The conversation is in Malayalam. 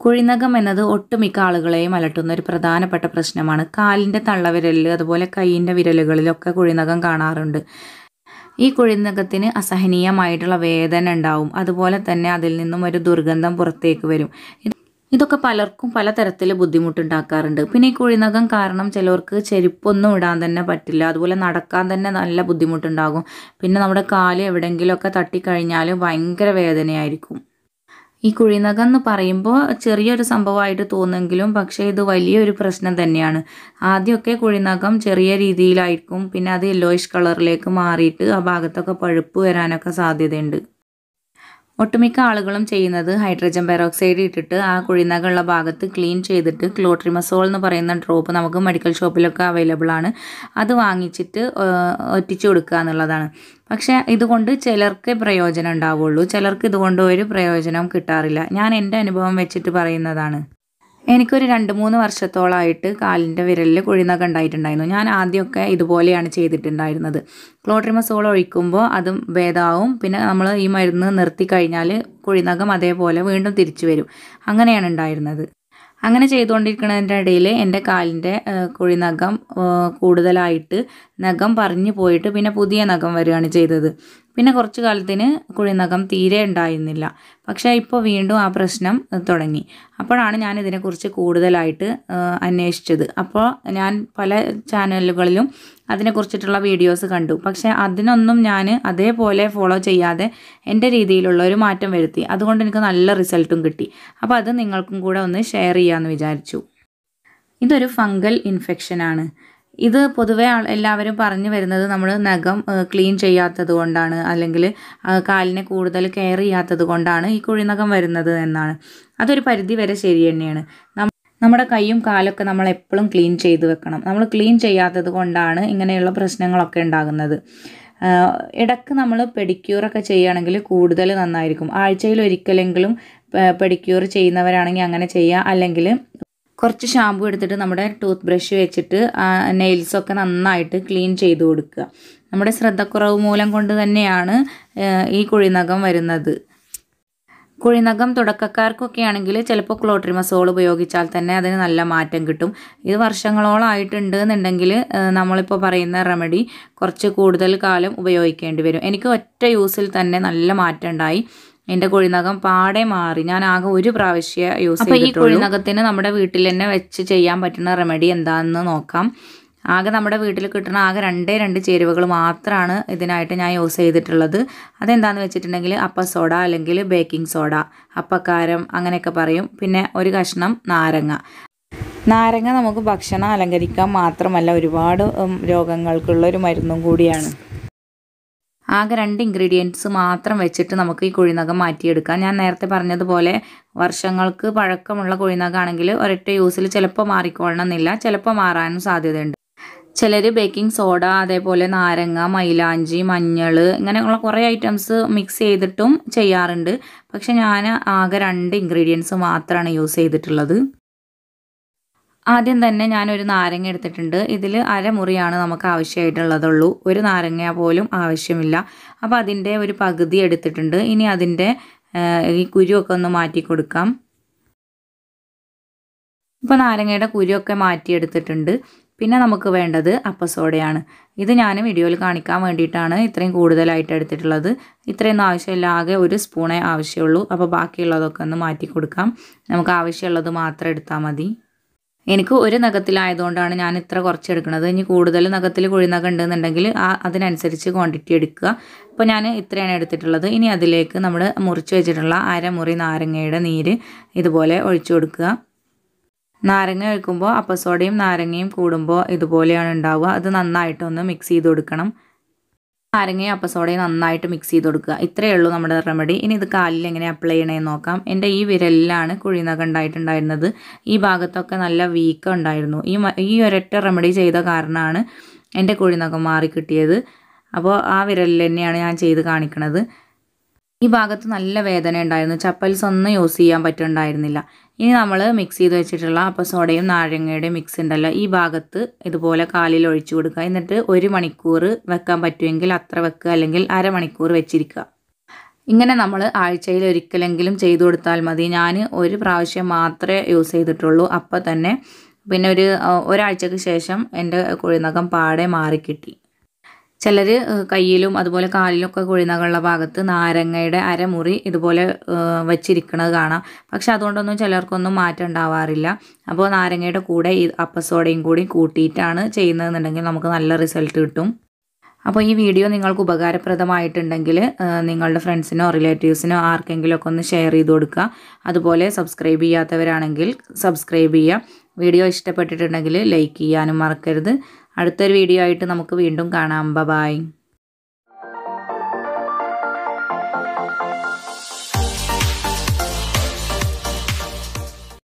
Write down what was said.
കുഴിനഖം എന്നത് ഒട്ടുമിക്ക ആളുകളെയും അലട്ടുന്ന ഒരു പ്രധാനപ്പെട്ട പ്രശ്നമാണ്. കാലിൻ്റെ തള്ളവിരലിൽ അതുപോലെ കൈയിൻ്റെ വിരലുകളിലൊക്കെ കുഴിനഖം കാണാറുണ്ട്. ഈ കുഴിനഖത്തിന് അസഹനീയമായിട്ടുള്ള വേദന ഉണ്ടാവും. അതുപോലെ തന്നെ അതിൽ നിന്നും ഒരു ദുർഗന്ധം പുറത്തേക്ക് വരും. ഇതൊക്കെ പലർക്കും പലതരത്തിൽ ബുദ്ധിമുട്ടുണ്ടാക്കാറുണ്ട്. പിന്നെ ഈ കുഴിനഖം കാരണം ചിലർക്ക് ചെരുപ്പൊന്നും ഇടാൻ തന്നെ പറ്റില്ല. അതുപോലെ നടക്കാൻ തന്നെ നല്ല ബുദ്ധിമുട്ടുണ്ടാകും. പിന്നെ നമ്മുടെ കാല് എവിടെയെങ്കിലുമൊക്കെ തട്ടിക്കഴിഞ്ഞാൽ ഭയങ്കര വേദനയായിരിക്കും. ഈ കുഴിനഖം എന്ന് പറയുമ്പോൾ ചെറിയൊരു സംഭവമായിട്ട് തോന്നുമെങ്കിലും പക്ഷേ ഇത് വലിയൊരു പ്രശ്നം തന്നെയാണ്. ആദ്യമൊക്കെ കുഴിനഖം ചെറിയ രീതിയിലായിരിക്കും. പിന്നെ അത് യെല്ലോയിഷ് കളറിലേക്ക് മാറിയിട്ട് ആ ഭാഗത്തൊക്കെ പഴുപ്പ് വരാനൊക്കെ സാധ്യതയുണ്ട്. ഒട്ടുമിക്ക ആളുകളും ചെയ്യുന്നത് ഹൈഡ്രജൻ പെറോക്സൈഡ് ഇട്ടിട്ട് ആ കുഴിനഖമുള്ള ഭാഗത്ത് ക്ലീൻ ചെയ്തിട്ട് ക്ലോട്രിമസോൾ എന്ന് പറയുന്ന ഡ്രോപ്പ് നമുക്ക് മെഡിക്കൽ ഷോപ്പിലൊക്കെ അവൈലബിൾ ആണ്. അത് വാങ്ങിച്ചിട്ട് ഒറ്റിച്ചു കൊടുക്കുക എന്നുള്ളതാണ്. പക്ഷേ ഇതുകൊണ്ട് ചിലർക്ക് പ്രയോജനം ഉണ്ടാവുള്ളൂ, ചിലർക്ക് ഇതുകൊണ്ട് ഒരു പ്രയോജനം കിട്ടാറില്ല. ഞാൻ എൻ്റെ അനുഭവം വെച്ചിട്ട് പറയുന്നതാണ്. എനിക്കൊരു 2-3 വർഷത്തോളമായിട്ട് കാലിൻ്റെ വിരലിൽ കുഴിനഖം ഉണ്ടായിട്ടുണ്ടായിരുന്നു. ഞാൻ ആദ്യമൊക്കെ ഇതുപോലെയാണ് ചെയ്തിട്ടുണ്ടായിരുന്നത്. ക്ലോട്രിമസോൾ ഒഴിക്കുമ്പോൾ അതും ഭേദമാവും. പിന്നെ നമ്മൾ ഈ മരുന്ന് നിർത്തി കഴിഞ്ഞാൽ കുഴിനഖം അതേപോലെ വീണ്ടും തിരിച്ചു വരും. അങ്ങനെയാണ് ഉണ്ടായിരുന്നത്. അങ്ങനെ ചെയ്തുകൊണ്ടിരിക്കുന്നതിൻ്റെ ഇടയിൽ എൻ്റെ കാലിൻ്റെ കുഴിനഖം കൂടുതലായിട്ട് നഖം പറഞ്ഞു പോയിട്ട് പിന്നെ പുതിയ നഖം വരികയാണ് ചെയ്തത്. പിന്നെ കുറച്ച് കാലത്തിന് കുഴിനഖം തീരെ ഉണ്ടായിരുന്നില്ല. പക്ഷേ ഇപ്പോൾ വീണ്ടും ആ പ്രശ്നം തുടങ്ങി. അപ്പോഴാണ് ഞാൻ ഇതിനെക്കുറിച്ച് കൂടുതലായിട്ട് അന്വേഷിച്ചത്. അപ്പോൾ ഞാൻ പല ചാനലുകളിലും അതിനെക്കുറിച്ചിട്ടുള്ള വീഡിയോസ് കണ്ടു. പക്ഷേ അതിനൊന്നും ഞാൻ അതേപോലെ ഫോളോ ചെയ്യാതെ എൻ്റെ രീതിയിലുള്ള ഒരു മാറ്റം വരുത്തി. അതുകൊണ്ട് എനിക്ക് നല്ല റിസൾട്ടും കിട്ടി. അപ്പോൾ അത് നിങ്ങൾക്കും കൂടെ ഒന്ന് ഷെയർ ചെയ്യാമെന്ന് വിചാരിച്ചു. ഇതൊരു ഫംഗൽ ഇൻഫെക്ഷനാണ്. ഇത് പൊതുവേ എല്ലാവരും പറഞ്ഞു വരുന്നത് നമ്മൾ നഖം ക്ലീൻ ചെയ്യാത്തത് കൊണ്ടാണ്, അല്ലെങ്കിൽ കാലിനെ കൂടുതൽ കെയർ ചെയ്യാത്തത് കൊണ്ടാണ് ഈ കുഴിനഖം വരുന്നത് എന്നാണ്. അതൊരു പരിധി വരെ ശരി തന്നെയാണ്. നമ്മുടെ കൈയും കാലൊക്കെ നമ്മൾ എപ്പോഴും ക്ലീൻ ചെയ്ത് വെക്കണം. നമ്മൾ ക്ലീൻ ചെയ്യാത്തത് കൊണ്ടാണ് ഇങ്ങനെയുള്ള പ്രശ്നങ്ങളൊക്കെ ഉണ്ടാകുന്നത്. ഇടയ്ക്ക് നമ്മൾ പെഡിക്യൂറൊക്കെ ചെയ്യുകയാണെങ്കിൽ കൂടുതൽ നന്നായിരിക്കും. ആഴ്ചയിൽ ഒരിക്കലെങ്കിലും പെഡിക്യൂർ ചെയ്യുന്നവരാണെങ്കിൽ അങ്ങനെ ചെയ്യുക. അല്ലെങ്കിൽ കുറച്ച് ഷാമ്പു എടുത്തിട്ട് നമ്മുടെ ടൂത്ത് ബ്രഷ് വെച്ചിട്ട് നെയിൽസൊക്കെ നന്നായിട്ട് ക്ലീൻ ചെയ്ത് കൊടുക്കുക. നമ്മുടെ ശ്രദ്ധക്കുറവ് മൂലം കൊണ്ട് തന്നെയാണ് ഈ കുഴിനഖം വരുന്നത്. കുഴിനഖം തുടക്കക്കാർക്കൊക്കെ ആണെങ്കിൽ ചിലപ്പോൾ ക്ലോട്രിമസോൾ ഉപയോഗിച്ചാൽ തന്നെ അതിന് നല്ല മാറ്റം കിട്ടും. ഇത് വർഷങ്ങളോളമായിട്ടുണ്ട് എന്നുണ്ടെങ്കിൽ നമ്മളിപ്പോൾ പറയുന്ന റെമഡി കുറച്ച് കൂടുതൽ കാലം ഉപയോഗിക്കേണ്ടി വരും. എനിക്ക് ഒറ്റ യൂസിൽ തന്നെ നല്ല മാറ്റം ഉണ്ടായി. എൻ്റെ കുഴിനഖം പാടെ മാറി. ഞാൻ ആകെ ഒരു പ്രാവശ്യം യൂസ് ചെയ്തിട്ടുള്ളൂ. അപ്പോൾ ഈ കുഴിനഖത്തിന് നമ്മുടെ വീട്ടിൽ തന്നെ വെച്ച് ചെയ്യാൻ പറ്റുന്ന റെമഡി എന്താണെന്ന് നോക്കാം. ആകെ നമ്മുടെ വീട്ടിൽ കിട്ടുന്ന ആകെ 2 ചേരുവകൾ മാത്രമാണ് ഇതിനായിട്ട് ഞാൻ യൂസ് ചെയ്തിട്ടുള്ളത്. അതെന്താണെന്ന് വെച്ചിട്ടുണ്ടെങ്കിൽ അപ്പസോഡ അല്ലെങ്കിൽ ബേക്കിംഗ് സോഡ, അപ്പക്കാരം അങ്ങനെയൊക്കെ പറയും. പിന്നെ ഒരു കഷ്ണം നാരങ്ങ. നാരങ്ങ നമുക്ക് ഭക്ഷണം അലങ്കരിക്കാൻ മാത്രമല്ല ഒരുപാട് രോഗങ്ങൾക്കുള്ളൊരു മരുന്നും കൂടിയാണ്. ആകെ 2 ഇൻഗ്രീഡിയൻസ് മാത്രം വെച്ചിട്ട് നമുക്ക് ഈ കുഴിനഖം മാറ്റിയെടുക്കാം. ഞാൻ നേരത്തെ പറഞ്ഞതുപോലെ വർഷങ്ങൾക്ക് പഴക്കമുള്ള കുഴിനഖമാണെങ്കിൽ ഒരൊറ്റ യൂസിൽ ചിലപ്പോൾ മാറിക്കൊള്ളണമെന്നില്ല, ചിലപ്പോൾ മാറാനും സാധ്യതയുണ്ട്. ചിലർ ബേക്കിംഗ് സോഡ, അതേപോലെ നാരങ്ങ, മൈലാഞ്ചി, മഞ്ഞൾ ഇങ്ങനെയുള്ള കുറേ ഐറ്റംസ് മിക്സ് ചെയ്തിട്ടും ചെയ്യാറുണ്ട്. പക്ഷെ ഞാൻ ആകെ 2 ഇൻഗ്രീഡിയൻസ് മാത്രമാണ് യൂസ് ചെയ്തിട്ടുള്ളത്. ആദ്യം തന്നെ ഞാനൊരു നാരങ്ങ എടുത്തിട്ടുണ്ട്. ഇതിൽ അരമുറിയാണ് നമുക്ക് ആവശ്യമായിട്ടുള്ളതുള്ളൂ. ഒരു നാരങ്ങ പോലും ആവശ്യമില്ല. അപ്പോൾ അതിൻ്റെ ഒരു പകുതി എടുത്തിട്ടുണ്ട്. ഇനി അതിൻ്റെ ഈ കുരുവൊക്കെ ഒന്ന് മാറ്റി കൊടുക്കാം. ഇപ്പോൾ നാരങ്ങയുടെ കുരുവൊക്കെ മാറ്റിയെടുത്തിട്ടുണ്ട്. പിന്നെ നമുക്ക് വേണ്ടത് അപ്പസോഡയാണ്. ഇത് ഞാൻ വീഡിയോയിൽ കാണിക്കാൻ വേണ്ടിയിട്ടാണ് ഇത്രയും കൂടുതലായിട്ട് എടുത്തിട്ടുള്ളത്. ഇത്രയൊന്നും ആവശ്യമില്ല, ആകെ 1 സ്പൂണേ ആവശ്യമുള്ളൂ. അപ്പോൾ ബാക്കിയുള്ളതൊക്കെ ഒന്ന് മാറ്റി കൊടുക്കാം. നമുക്ക് ആവശ്യമുള്ളത് മാത്രം എടുത്താൽ മതി. എനിക്ക് ഒരു നഖത്തിലായതുകൊണ്ടാണ് ഞാൻ ഇത്ര കുറച്ച് എടുക്കുന്നത്. ഇനി കൂടുതൽ നഖത്തിൽ കുഴിനഖം ഉണ്ടെന്നുണ്ടെങ്കിൽ അതിനനുസരിച്ച് ക്വാണ്ടിറ്റി എടുക്കുക. അപ്പോൾ ഞാൻ ഇത്രയാണ് എടുത്തിട്ടുള്ളത്. ഇനി അതിലേക്ക് നമ്മൾ മുറിച്ച് വെച്ചിട്ടുള്ള അരമുറി നാരങ്ങയുടെ നീര് ഇതുപോലെ ഒഴിച്ചു കൊടുക്കുക. നാരങ്ങ ഒഴിക്കുമ്പോൾ അപ്പസോഡയും നാരങ്ങയും കൂടുമ്പോൾ ഇതുപോലെയാണ് ഉണ്ടാവുക. അത് നന്നായിട്ടൊന്ന് മിക്സ് ചെയ്ത് കൊടുക്കണം. നാരങ്ങയും അപ്പസോഡയും നന്നായിട്ട് മിക്സ് ചെയ്ത് കൊടുക്കുക. ഇത്രയേ ഉള്ളൂ നമ്മുടെ റെമഡി. ഇനി ഇത് കാലിൽ എങ്ങനെ അപ്ലൈ ചെയ്യണമെന്ന് നോക്കാം. എൻ്റെ ഈ വിരലിലാണ് കുഴിനഖം ഉണ്ടായിട്ടുണ്ടായിരുന്നത്. ഈ ഭാഗത്തൊക്കെ നല്ല വീക്കം ഉണ്ടായിരുന്നു. ഈ ഒരൊറ്റ റെമഡി ചെയ്ത കാരണമാണ് എൻ്റെ കുഴിനഖം മാറി കിട്ടിയത്. അപ്പോൾ ആ വിരലിൽ തന്നെയാണ് ഞാൻ ചെയ്ത് കാണിക്കുന്നത്. ഈ ഭാഗത്ത് നല്ല വേദന ഉണ്ടായിരുന്നു. ചപ്പൽസ് ഒന്നും യൂസ് ചെയ്യാൻ പറ്റുന്നുണ്ടായിരുന്നില്ല. ഇനി നമ്മൾ മിക്സ് ചെയ്ത് വെച്ചിട്ടുള്ള അപ്പസോഡയും നാരങ്ങയുടെയും മിക്സ് ഉണ്ടല്ലോ, ഈ ഭാഗത്ത് ഇതുപോലെ കാലിൽ ഒഴിച്ചു കൊടുക്കുക. എന്നിട്ട് 1 മണിക്കൂർ വെക്കാൻ പറ്റുമെങ്കിൽ അത്ര വെക്കുക, അല്ലെങ്കിൽ അരമണിക്കൂർ വെച്ചിരിക്കുക. ഇങ്ങനെ നമ്മൾ ആഴ്ചയിൽ ഒരിക്കലെങ്കിലും ചെയ്തു കൊടുത്താൽ മതി. ഞാൻ ഒരു പ്രാവശ്യം മാത്രമേ യൂസ് ചെയ്തിട്ടുള്ളൂ. അപ്പോൾ തന്നെ പിന്നെ ഒരാഴ്ചയ്ക്ക് ശേഷം എൻ്റെ കുഴിനഖം പാടെ മാറിക്കിട്ടി. ചിലർ കയ്യിലും അതുപോലെ കാലിലൊക്കെ കുഴിനഖമുള്ള ഭാഗത്ത് നാരങ്ങയുടെ അരമുറി ഇതുപോലെ വെച്ചിരിക്കുന്നത് കാണാം. പക്ഷെ അതുകൊണ്ടൊന്നും ചിലർക്കൊന്നും മാറ്റം ഉണ്ടാവാറില്ല. അപ്പോൾ നാരങ്ങയുടെ കൂടെ ഈ അപ്പസോഡയും കൂടി കൂട്ടിയിട്ടാണ് ചെയ്യുന്നതെന്നുണ്ടെങ്കിൽ നമുക്ക് നല്ല റിസൾട്ട് കിട്ടും. അപ്പോൾ ഈ വീഡിയോ നിങ്ങൾക്ക് ഉപകാരപ്രദമായിട്ടുണ്ടെങ്കിൽ നിങ്ങളുടെ ഫ്രണ്ട്സിനോ റിലേറ്റീവ്സിനോ ആർക്കെങ്കിലും ഒക്കെ ഒന്ന് ഷെയർ ചെയ്ത് കൊടുക്കുക. അതുപോലെ സബ്സ്ക്രൈബ് ചെയ്യാത്തവരാണെങ്കിൽ സബ്സ്ക്രൈബ് ചെയ്യുക. വീഡിയോ ഇഷ്ടപ്പെട്ടിട്ടുണ്ടെങ്കിൽ ലൈക്ക് ചെയ്യാനും മറക്കരുത്. അടുത്തൊരു വീഡിയോ ആയിട്ട് നമുക്ക് വീണ്ടും കാണാം. ബൈ.